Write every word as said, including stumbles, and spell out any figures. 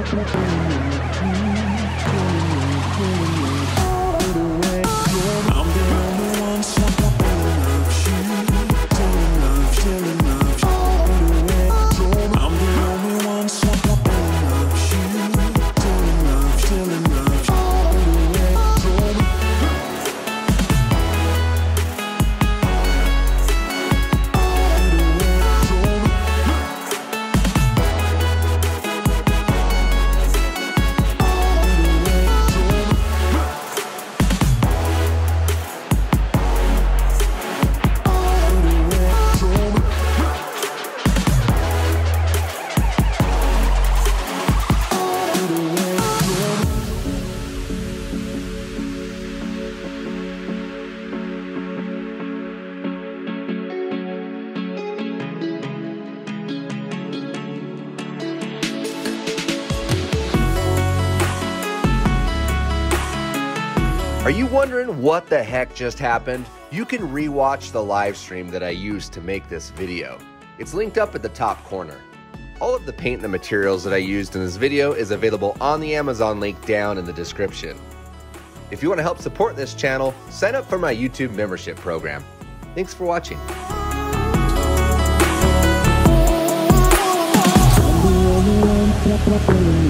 Are you wondering what the heck just happened? You can rewatch the live stream that I used to make this video. It's linked up at the top corner. All of the paint and the materials that I used in this video is available on the Amazon link down in the description. If you want to help support this channel, sign up for my YouTube membership program. Thanks for watching. I'm the only one